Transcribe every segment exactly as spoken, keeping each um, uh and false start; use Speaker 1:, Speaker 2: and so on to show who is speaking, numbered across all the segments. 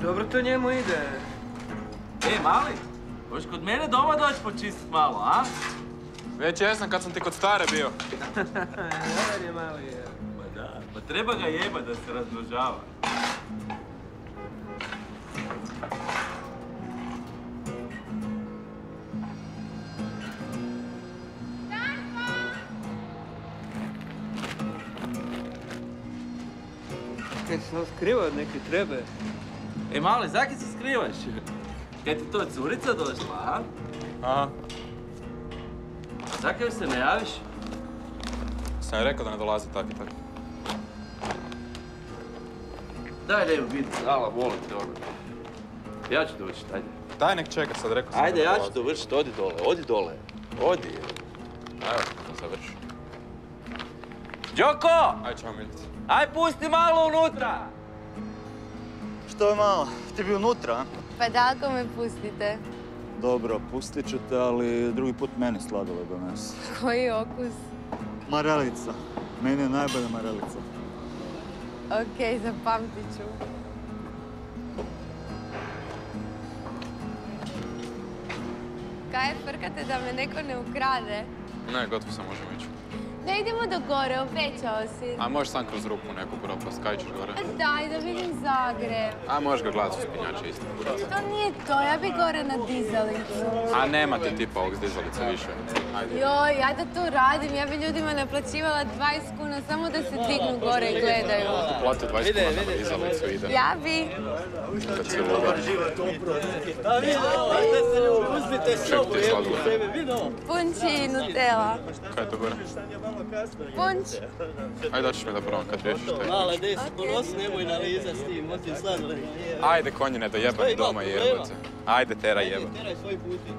Speaker 1: dobro to njemu ide.
Speaker 2: E, mali, hoćeš kod mene doma doći počistit malo, a?
Speaker 3: Već jesam kad sam ti kod stare bio.
Speaker 1: Dobar je mali, je.
Speaker 2: Pa da, pa treba ga jebat da se razmnožava.
Speaker 1: Kaj se on skriva od neke trebe?
Speaker 2: E, mali, zakaj se skrivaš? Kaj ti to curica došla, a?
Speaker 3: Aha.
Speaker 2: A zakaj joj se ne javiš?
Speaker 3: Sam je rekao da ne dolazi tak i tak.
Speaker 2: Daj, ne vidim, ala, volim te ono. Ja ću dovršit, ajde.
Speaker 3: Daj nek čeka sad, rekao sam
Speaker 2: Ajde,
Speaker 3: da ne
Speaker 2: ja
Speaker 3: dolazi.
Speaker 2: ću dovršit, odi dole, odi dole. Odi.
Speaker 3: Evo, da završi.
Speaker 2: Đoko!
Speaker 3: Aj, čao Milica.
Speaker 2: Aj, pusti malo unutra!
Speaker 4: Što je malo? Ti bi unutra, a?
Speaker 5: Pa daleko me pustite.
Speaker 4: Dobro, pustit ću te, ali drugi put meni sladoled donesi.
Speaker 5: Koji okus?
Speaker 4: Marelica. Meni je najbolja marelica.
Speaker 5: Okej, zapamtit ću. Kaj, frkate da me neko ne ukrade?
Speaker 3: Ne, gotovo sam, možemo ići.
Speaker 5: Ne idemo do gore, obećao si.
Speaker 3: A možeš sam kroz rupu neku propast, kaj ćeš gore?
Speaker 5: Pa daj da vidim Zagreb.
Speaker 3: A možeš ga gledat su spinjače isto.
Speaker 5: To nije to, ja bi gore na dizalicu.
Speaker 3: A nema ti tipa ovog s dizalice više. Ajde.
Speaker 5: Joj, ja da to radim, ja bi ljudima naplaćivala dvadeset kuna samo da se dignu gore i gledaju.
Speaker 3: Plati dvadeset kuna na dizalicu ide.
Speaker 5: Ja bi.
Speaker 3: Kad si luda. Ček ti je sladoled.
Speaker 5: Punči i Nutella.
Speaker 3: Kaj je to gore?
Speaker 5: Punč.
Speaker 3: Ajde, daćeš mi da probam kad riješiš te.
Speaker 6: Mala, gdje si ponosi, nemoj naliza s tim, otim sladoled.
Speaker 3: Ajde, konjine, da jebam doma i jebote. Ajde, tera jeba.
Speaker 6: Teraj svoj puti.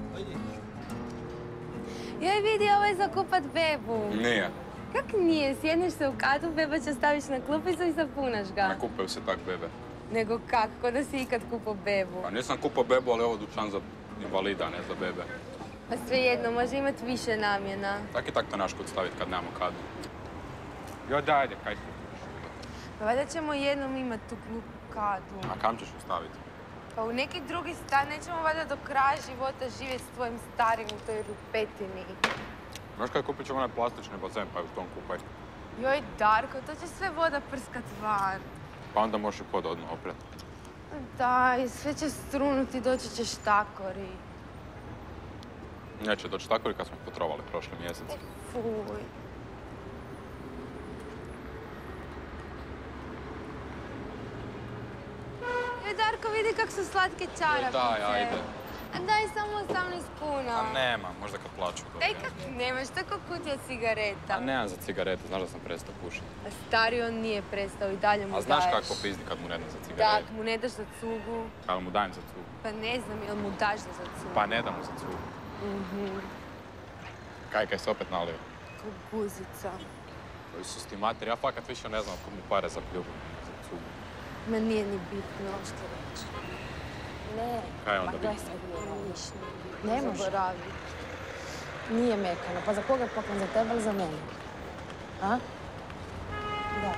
Speaker 5: Joj, vidi, ovo je za kupat bebu.
Speaker 3: Nije.
Speaker 5: Kak nije? Sjedneš se u katu, beba će staviš na klupicu i zapunaš ga.
Speaker 3: Ne kupaju se tak bebe.
Speaker 5: Nego kak? Ko da si ikad kupao bebu?
Speaker 3: Pa nisam kupao bebu, ali ovo dućan za invalida, ne za bebe.
Speaker 5: Pa svejedno, može imat više namjena.
Speaker 3: Tak i tak to naš kut staviti kad nemamo kadu. Jo, daj, ajde, kaj kupiš?
Speaker 5: Pa valjda ćemo jednom imat tu kadu.
Speaker 3: A kam ćeš ju staviti?
Speaker 5: Pa u neki drugi stan nećemo valjda do kraja života živjeti s tvojim starim u toj rupetini.
Speaker 3: Znaš kaj, kupit ćemo onaj plastični bazen, pa ju s tom kupaj.
Speaker 5: Joj, Darko, to će sve voda prskat van.
Speaker 3: Pa onda možeš i pod odmah opret.
Speaker 5: Daj, sve će strunuti, doći će štakori.
Speaker 3: Neće doći tako kad smo potrovali prošli mjesec.
Speaker 5: Fuj. Joj, Darko, vidi kak su slatke čarapice.
Speaker 3: Daj, ajde.
Speaker 5: A daj samo osamnaest kuna.
Speaker 3: A nema, možda kad plaću.
Speaker 5: Daj kak nemaš, tako kutija cigareta.
Speaker 3: A nemam za cigarete, znaš da sam prestao pušiti.
Speaker 5: A stari on nije prestao i dalje mu
Speaker 3: A
Speaker 5: daješ.
Speaker 3: znaš kako pizdi kad mu ne dam za cigarete?
Speaker 5: Tak, mu ne daš za cugu.
Speaker 3: Kad mu dajem za cugu?
Speaker 5: Pa ne znam, jel mu daš za cugu?
Speaker 3: Pa ne dam mu za cugu.
Speaker 5: Mhm.
Speaker 3: Kaj, kaj se opet nalio?
Speaker 5: Ko guzica.
Speaker 3: Koji su ti mater, ja fakat više ne znam kod mu pare za pljubu, za cugu.
Speaker 5: Ma nije ni bitno što reći. Ne.
Speaker 3: Kaj je onda
Speaker 5: Ma
Speaker 3: bitno?
Speaker 5: daj sad nije ništa. Ne može raditi. Nije mekano. Pa za koga je poklon? Za tebe ili za mene? A? Da.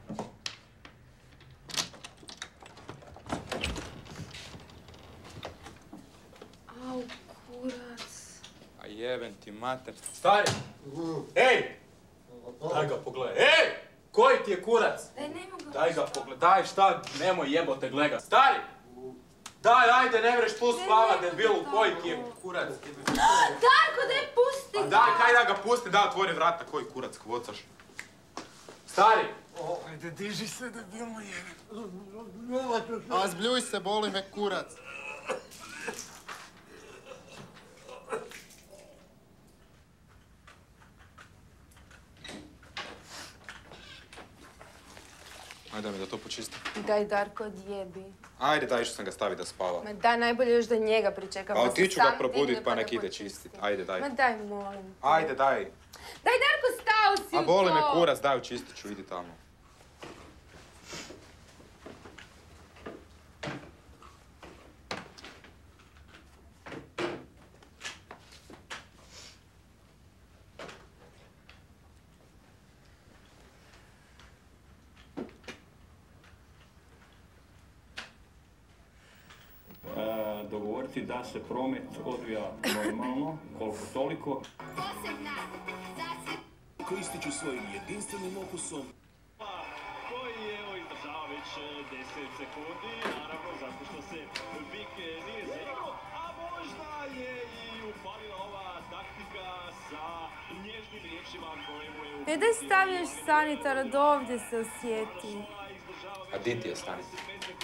Speaker 5: Au, kurac.
Speaker 3: A jeben ti mater. Stari! Ej! Daj ga pogledaj. Ej! Koji ti je kurac?
Speaker 5: Daj, ne mogu.
Speaker 3: Daj ga pogledaj. Šta? Nemoj jebote gleda. Stari! Daj, ajde, ne vreš tu spavat, debilu. Koji ti je kurac?
Speaker 5: Darko, daj pusti
Speaker 3: A daj, kaj da ga pusti, da otvori vrata. Koji kurac kvocaš? Stari!
Speaker 1: Ajde, diži se, debilno jebe.
Speaker 7: A zbljuj se, boli me kurac.
Speaker 3: Ajde mi da to počistim.
Speaker 5: Daj, Darko, odjebi.
Speaker 3: Ajde, daj, što sam ga staviti da spava.
Speaker 5: Ma daj, najbolje još da njega pričekam.
Speaker 3: Pa
Speaker 5: da se
Speaker 3: ti ću
Speaker 5: sam
Speaker 3: ga probudit
Speaker 5: digne
Speaker 3: pa nek
Speaker 5: da
Speaker 3: ide
Speaker 5: počisti.
Speaker 3: čistit. Ajde, daj.
Speaker 5: Ma daj, molim te.
Speaker 3: Ajde, daj.
Speaker 5: Daj, Darko, stao si u
Speaker 3: A
Speaker 5: to!
Speaker 3: boli me kurac, daj, očistit ću, idi tamo.
Speaker 8: omogućiti da se promet odvija normalno, koliko toliko.
Speaker 9: Koristit ću svojim jedinstvenim okusom.
Speaker 8: Koji je evo izdržava već deset sekundi, naravno zato što se Vik nije zaigrao, a možda je i upalila ova taktika sa nježnim riječima koje mu je...
Speaker 5: E daj stavljaš sanitar od ovdje se osjeti.
Speaker 3: A di ti je sanitar?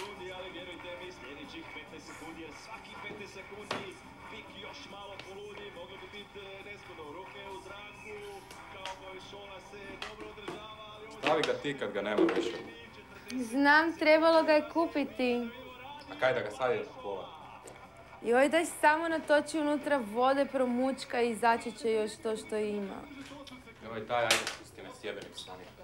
Speaker 3: Stavi ga ti kad ga nema više.
Speaker 5: Znam, trebalo ga je kupiti.
Speaker 3: A kaj da ga sad ideš kupovat?
Speaker 5: Joj, daj samo natoči unutra vode, promučka i izaći će još to što ima.
Speaker 3: Joj, daj, ajde, pusti me sjebenim sanitar.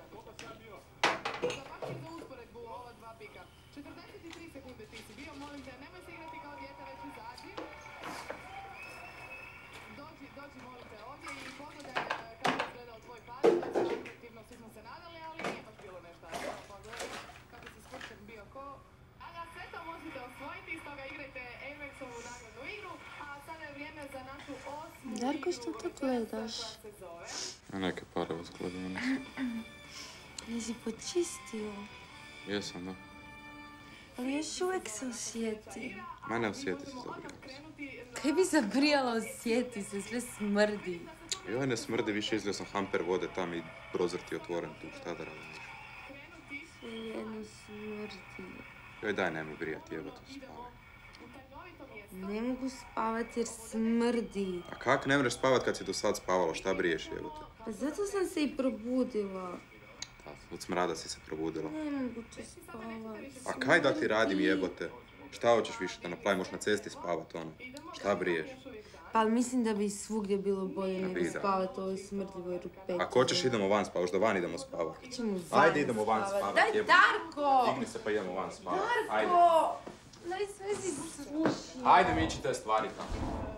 Speaker 5: Darko, što to gledaš?
Speaker 3: A neke pare vas gledam.
Speaker 5: Jesi počistio?
Speaker 3: Jesam, da.
Speaker 5: Ali još uvijek se osjeti.
Speaker 3: Ma ne osjeti se, zabrijala se.
Speaker 5: Kaj bi zabrijala osjeti se, sve smrdi.
Speaker 3: Joj, ne smrdi, više izlio sam hamper vode tam i prozor ti otvoren tu, šta da radim više.
Speaker 5: Jedno smrdi.
Speaker 3: Joj, daj, nemoj brijati, jebate, spavaj.
Speaker 5: Ne mogu spavati jer smrdi.
Speaker 3: A kak ne mreš spavat kad si do sad spavala, šta briješ, jebote?
Speaker 5: Pa zato sam se i probudila.
Speaker 3: Da, od smrada si se probudila.
Speaker 5: Ne mogu tu spavati.
Speaker 3: A kaj da ti radim, jebote? Šta hoćeš više da napravim, možeš na cesti spavat, ono? Šta briješ?
Speaker 5: Pa ali mislim da bi svugdje bilo bolje nego
Speaker 3: bi, da.
Speaker 5: spavati u ovoj smrdljivoj rupeti.
Speaker 3: Ako hoćeš idemo van spavat, hoćeš da van idemo spavat.
Speaker 5: Ćemo van
Speaker 3: Ajde idemo van
Speaker 5: spavat.
Speaker 3: spavat,
Speaker 5: Daj,
Speaker 3: jebote.
Speaker 5: Darko!
Speaker 3: Digni se pa idemo van spavat. Ajde.
Speaker 5: Darko! Daj sve si srušio.
Speaker 3: Ajde miči te stvari tamo.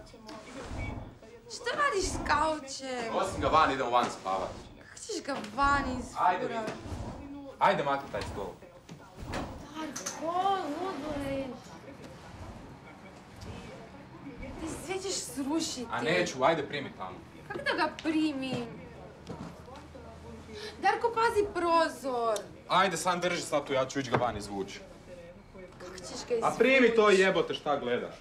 Speaker 5: Šta radiš s kaučem?
Speaker 3: Osim ga van, idemo van spavat.
Speaker 5: Kako ćeš ga van
Speaker 3: Ajde,
Speaker 5: isfurat?
Speaker 3: vidi. Ajde mati taj stol.
Speaker 5: Darko, ludo je. Ti sve ćeš srušiti.
Speaker 3: A neću, ajde primi tamo.
Speaker 5: Kako da ga primim? Darko, pazi prozor.
Speaker 3: Ajde, sam drži sad tu, ja ću ići ga van izvući.
Speaker 5: Kako ćeš ga izvući?
Speaker 3: A primi to jebote, šta gledaš?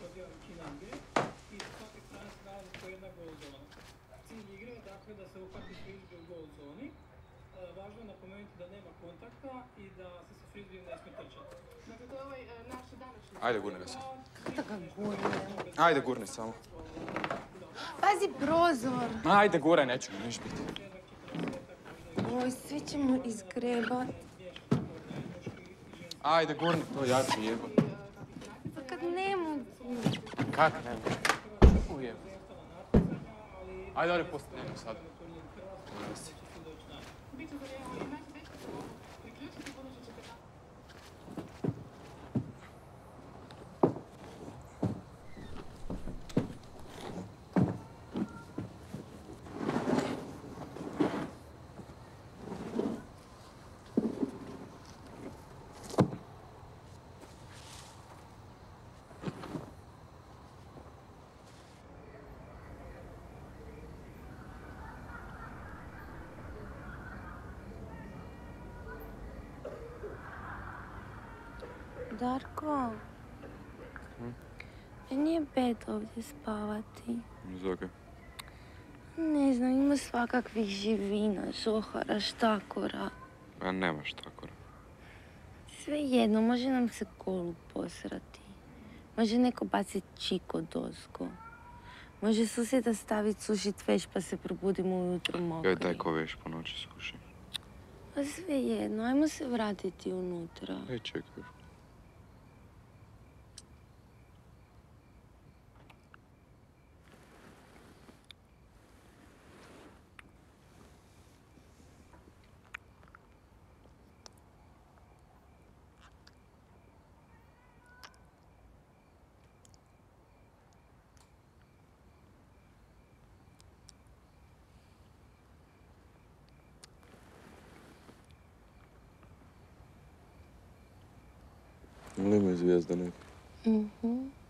Speaker 10: Cilj igre je dakle da se uhvati frizbee u gol zoni. Važno je napomenuti da nema kontakta i da se sa frizbeem ne smije trčati. Dakle, to je ovaj naš današnji...
Speaker 3: Ajde, gurni ga sam.
Speaker 5: Kako da ga gurnem?
Speaker 3: Ajde, gurni samo.
Speaker 5: Pazi prozor.
Speaker 3: Ajde, guraj, neću mi niš biti.
Speaker 5: Oj, sve ćemo izgrebat.
Speaker 3: Ajde, gurni to, ja ću jebote.
Speaker 5: Pa kad ne mogu.
Speaker 3: Kak ne mogu? Ujebote. Ajde, ovdje postanemo sad.
Speaker 5: Darko, meni je bed ovdje spavati.
Speaker 3: Zakaj?
Speaker 5: Ne znam, ima svakakvih živina, žohara, štakora.
Speaker 3: A nema štakora.
Speaker 5: Svejedno, može nam se kolu posrati. Može neko baciti čiko dozgo. Može susjeda staviti sušit veš pa se probudimo ujutro mokri.
Speaker 3: Joj, daj ko veš po noći suši.
Speaker 5: Pa svejedno, ajmo se vratiti unutra.
Speaker 3: Ej, čekaj. Ili ima zvijezda neka?
Speaker 5: Mhm.